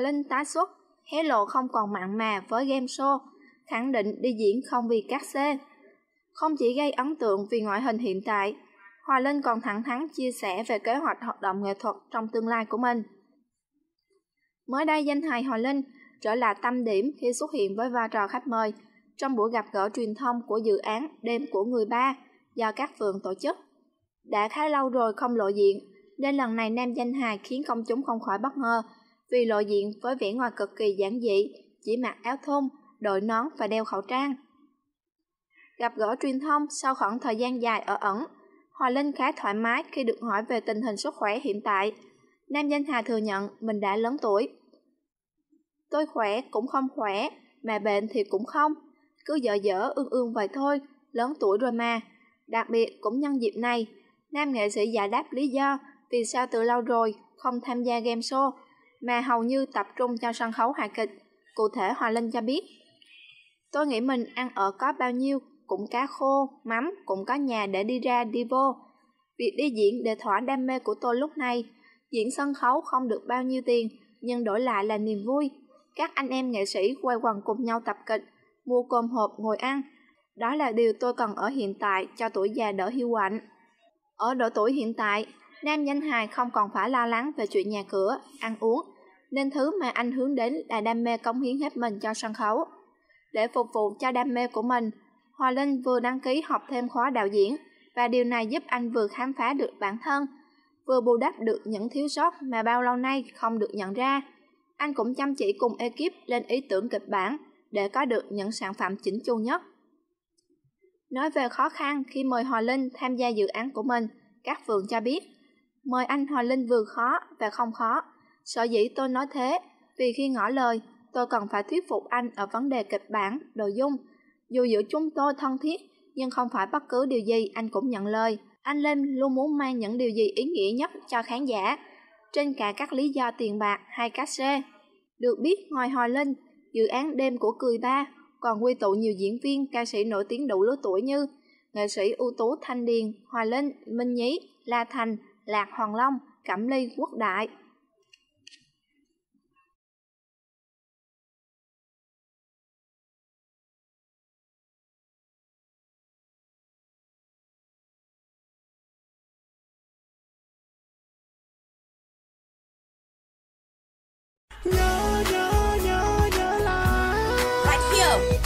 Linh tái xuất, hé lộ không còn mặn mà với game show, khẳng định đi diễn không vì các xê. Không chỉ gây ấn tượng vì ngoại hình hiện tại, Hòa Linh còn thẳng thắn chia sẻ về kế hoạch hoạt động nghệ thuật trong tương lai của mình. Mới đây, danh hài Hòa Linh trở lại tâm điểm khi xuất hiện với vai trò khách mời trong buổi gặp gỡ truyền thông của dự án Đêm của Người Ba do các phường tổ chức. Đã khá lâu rồi không lộ diện, nên lần này nam danh hài khiến công chúng không khỏi bất ngờ vì lộ diện với vẻ ngoài cực kỳ giản dị, chỉ mặc áo thun, đội nón và đeo khẩu trang. Gặp gỡ truyền thông sau khoảng thời gian dài ở ẩn, Hòa Linh khá thoải mái khi được hỏi về tình hình sức khỏe hiện tại. Nam danh hài thừa nhận mình đã lớn tuổi. Tôi khỏe cũng không khỏe, mà bệnh thì cũng không, cứ dở dở ương vậy thôi, lớn tuổi rồi mà. Đặc biệt cũng nhân dịp này, nam nghệ sĩ giải đáp lý do vì sao từ lâu rồi không tham gia game show, mà hầu như tập trung cho sân khấu hài kịch. Cụ thể, Hòa Linh cho biết: Tôi nghĩ mình ăn ở có bao nhiêu, cũng cá khô, mắm, cũng có nhà để đi ra đi vô. Việc đi diễn để thỏa đam mê của tôi lúc này. Diễn sân khấu không được bao nhiêu tiền, nhưng đổi lại là niềm vui. Các anh em nghệ sĩ quay quần cùng nhau tập kịch, mua cơm hộp ngồi ăn. Đó là điều tôi cần ở hiện tại cho tuổi già đỡ hiu quạnh. Ở độ tuổi hiện tại, nam danh hài không còn phải lo lắng về chuyện nhà cửa, ăn uống, nên thứ mà anh hướng đến là đam mê cống hiến hết mình cho sân khấu. Để phục vụ cho đam mê của mình, Hòa Linh vừa đăng ký học thêm khóa đạo diễn, và điều này giúp anh vừa khám phá được bản thân, vừa bù đắp được những thiếu sót mà bao lâu nay không được nhận ra. Anh cũng chăm chỉ cùng ekip lên ý tưởng kịch bản để có được những sản phẩm chỉnh chu nhất. Nói về khó khăn khi mời Hòa Linh tham gia dự án của mình, các phường cho biết: Mời anh Hòa Linh vừa khó và không khó. Sở dĩ tôi nói thế vì khi ngỏ lời, tôi cần phải thuyết phục anh ở vấn đề kịch bản, nội dung. Dù giữa chúng tôi thân thiết, nhưng không phải bất cứ điều gì anh cũng nhận lời. Anh Linh luôn muốn mang những điều gì ý nghĩa nhất cho khán giả, trên cả các lý do tiền bạc hay cát xê. Được biết, ngoài Hòa Linh, dự án Đêm của Cười Ba còn quy tụ nhiều diễn viên, ca sĩ nổi tiếng đủ lứa tuổi như nghệ sĩ ưu tú Thanh Điền, Hòa Linh, Minh Nhí, La Thành, Lạc Hoàng Long, Cẩm Ly, Quốc Đại. Nhớ lại. Right here.